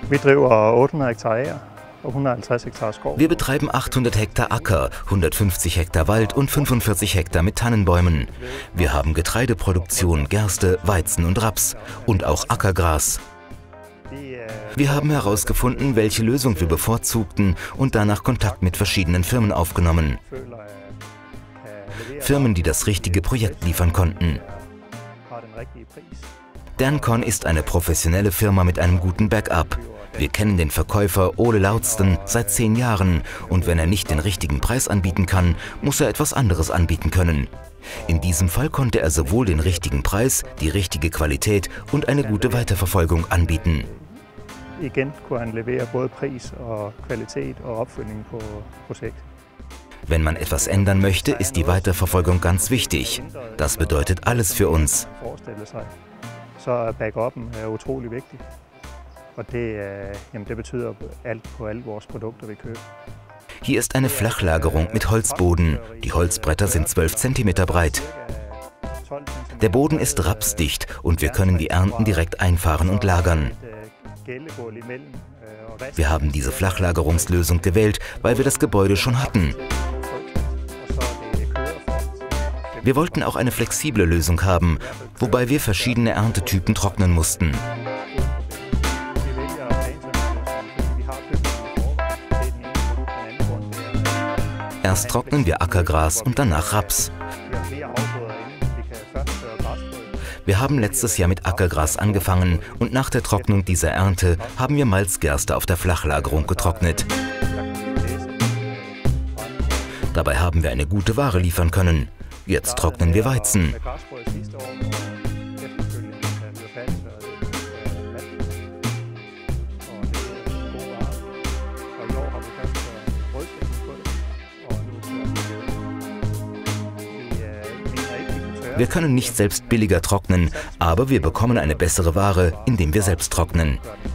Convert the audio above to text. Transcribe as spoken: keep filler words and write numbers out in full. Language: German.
Wir driver ottehundrede Hektar Ager og hunderthalvtreds Hektar Skov. Wir betreiben achthundert Hektar Acker, hundertfünfzig Hektar Wald und fünfundvierzig Hektar mit Tannenbäumen. Wir haben Getreideproduktion, Gerste, Weizen und Raps und auch Ackergras. Wir haben herausgefunden, welche Lösung wir bevorzugten und danach Kontakt mit verschiedenen Firmen aufgenommen. Firmen, die das richtige Projekt liefern konnten. Dancon ist eine professionelle Firma mit einem guten Backup. Wir kennen den Verkäufer Ole Lausten seit zehn Jahren und wenn er nicht den richtigen Preis anbieten kann, muss er etwas anderes anbieten können. In diesem Fall konnte er sowohl den richtigen Preis, die richtige Qualität und eine gute Weiterverfolgung anbieten. Igen kunne han levere både pris og kvalitet og opfølgning på projektet. Wenn man etwas ändern möchte, ist die Weiterverfolgung ganz wichtig. Das bedeutet alles für uns. Så er backuppen utrolig vigtig. Og det, jamen det betyder alt på alle vores produkter, vi køber. Hier ist eine Flachlagerung mit Holzboden. Die Holzbretter sind zwölf Zentimeter breit. Der Boden ist rapsdicht und wir können die Ernten direkt einfahren und lagern. Wir haben diese Flachlagerungslösung gewählt, weil wir das Gebäude schon hatten. Wir wollten auch eine flexible Lösung haben, wobei wir verschiedene Erntetypen trocknen mussten. Erst trocknen wir Ackergras und danach Raps. Wir haben letztes Jahr mit Ackergras angefangen und nach der Trocknung dieser Ernte haben wir Malzgerste auf der Flachlagerung getrocknet. Dabei haben wir eine gute Ware liefern können. Jetzt trocknen wir Weizen. Wir können nicht selbst billiger trocknen, aber wir bekommen eine bessere Ware, indem wir selbst trocknen.